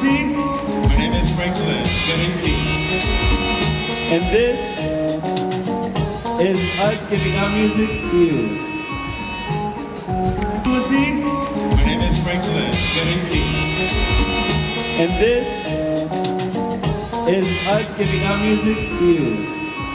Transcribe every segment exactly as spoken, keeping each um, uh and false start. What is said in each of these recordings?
Choomasi. My name is Hercule. And this is us giving our music to you. Choomasi. My name is Hercule. And this is us giving our music to you.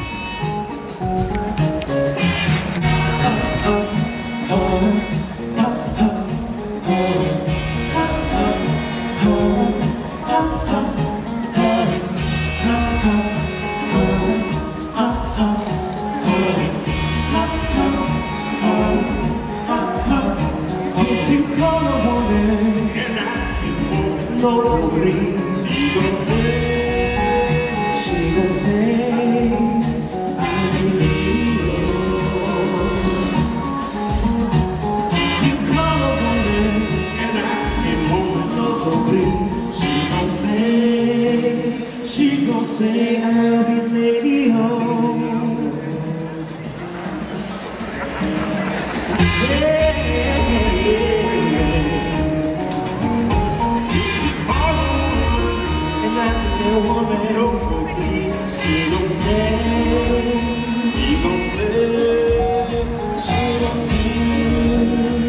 No worries, she gon' say, she gon' say, I believe you. You call a woman, and I can hold no worries. She gon' say, she gon' say, I'll be lady home. Woman, oh, please, she gon' say, she gon' say, she gon' say.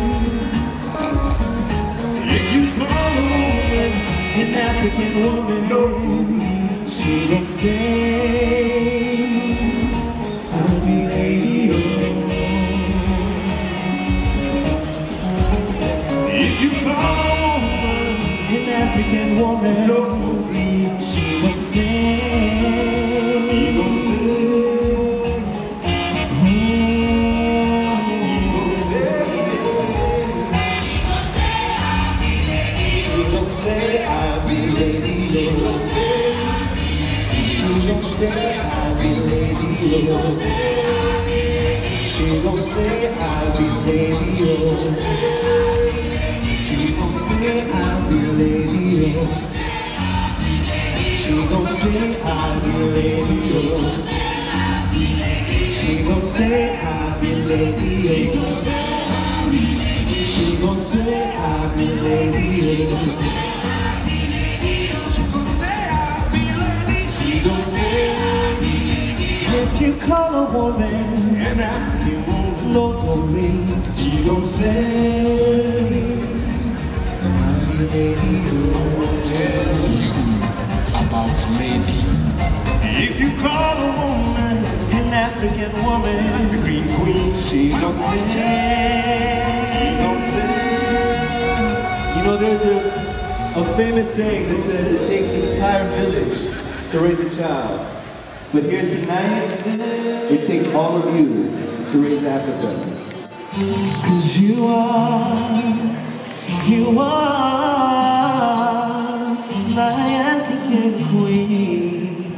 If you call a woman an African woman, oh, she gon' say, I'll be lady. If you call a woman an African woman, oh, she gon' say, she gon' say, she gon' say, I'll be lady. She gon' say, I'll be lady. She gon' say, I'll be lady. She gon' say, I'll be lady. She gon' say, I'll be lady. She gon' say, I'll be lady. She gon' say, I'll be lady. She gon' say, I'll be lady. She gon' say, if you call a woman and I you won't locally, she gon' say, I'll be lady. I won't tell you about lady. If you call a woman an African woman, the green queen, she gon' say, she gon' say. You know, there's a, a famous saying that says it takes an entire village to raise a child. But here tonight, it takes all of you to raise Africa. 'Cause you are, you are my African queen.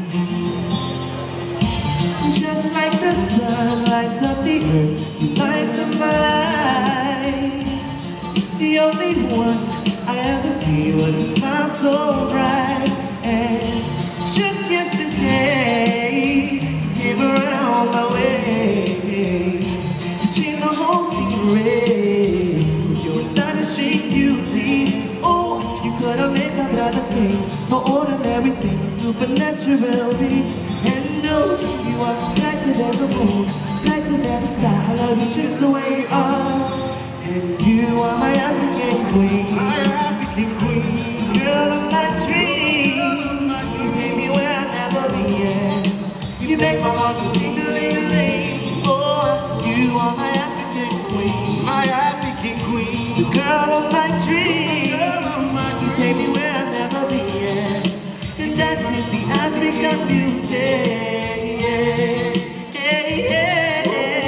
Just like the sun lights up the earth, you light up my life. The only one I ever see with a smile so bright. And just yesterday, you came around my way. You changed the whole secret with your astonishing beauty. Oh, you could have made my brother sing. No ordinary thing, supernatural beat. And no, you are brighter than the moon, brighter than the star. I love you just the way you are. And you are my African queen, my African queen, girl of my dreams. You take me where I've never been. You make my heart go ting-a-ling-a-ling. Oh, you are my African queen, my African queen, the girl of my dreams. You take me where I've never been. And that is the African beauty. Yeah, yeah,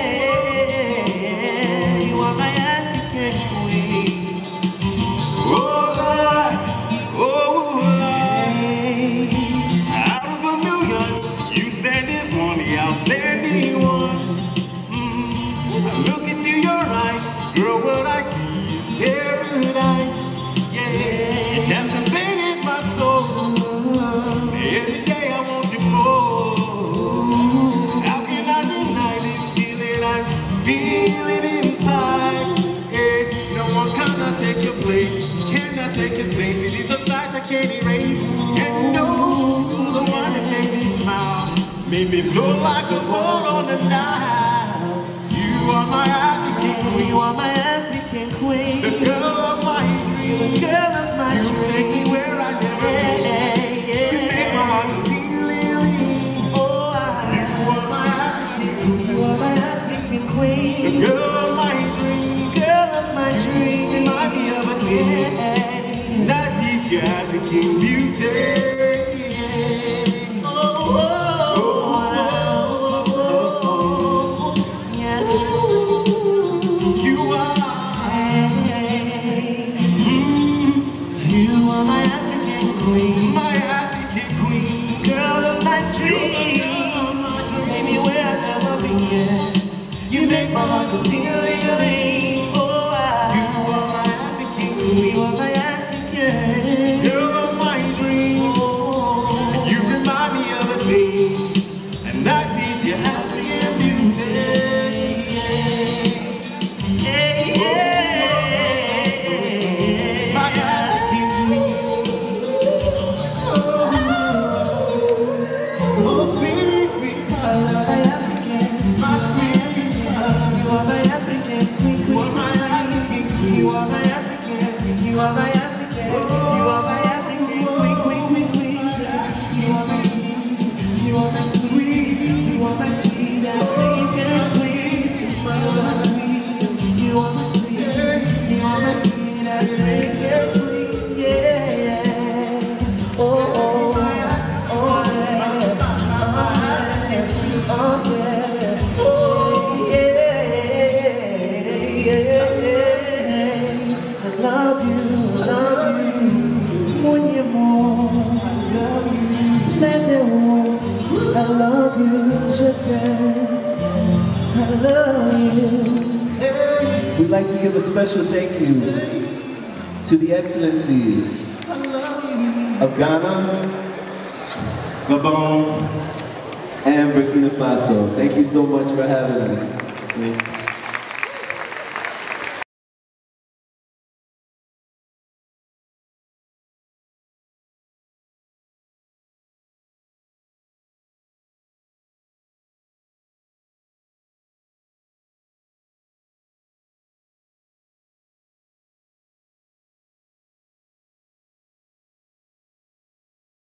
yeah. You are my African queen. Oh Lord, oh Lord. Out of a million, you stand as one, the outstanding one. Mm. I look into your eyes, girl, what I see is paradise. Yeah, you can't erase. And no, the one that made me smile, made me flow like a boat on the Nile. You are my African queen. You are my African queen. The girl of my dreams. The girl of my you dreams. Take me where I never been. Yeah, yeah. You make my heart go ting-a-ling-a-ling. Oh, I, you are my African queen. You are my African queen. The girl of my dreams. Girl of my dreams. Remind me of a skin. Yeah. That is your African beauty. You make my heart go ting-a-ling-a-ling. Oh, I, You are my African queen. You are my African Girl of my dreams. Oh. And you remind me of a babe. And that is your African beauty. Hey, yeah. My African queen. Oh, oh sweet, sweet color. My African, My sweet color. You are my African queen, You are my African queen. You are my African, you are my African, you are my African queen, queen, queen, queen. You are my sweet, you are my sweet, you are my sweet African queen. You are my sweet, you are my sweet, you are my sweet African queen. Yeah, oh, oh, oh, yeah, oh, yeah, oh, yeah, yeah. I love you, I love you. When you're more, I love you. Let it walk. I love you, je t'aime. I love you. We'd like to give a special thank you to the excellencies of Ghana, Gabon, and Burkina Faso. Thank you so much for having us.